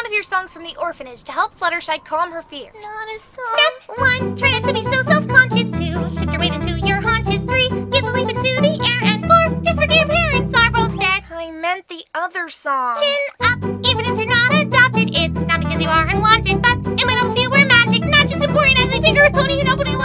of your songs from the orphanage to help Fluttershy calm her fears. Not a song. Step 1, try not to be so self-conscious. 2, shift your weight into your haunches. 3, give a leap into the air. And 4, just forget your parents are both dead. I meant the other song. Chin up, even if you're not adopted. It's not because you are unwanted, but it might help if you were magic, not just important as a finger with pony who nobody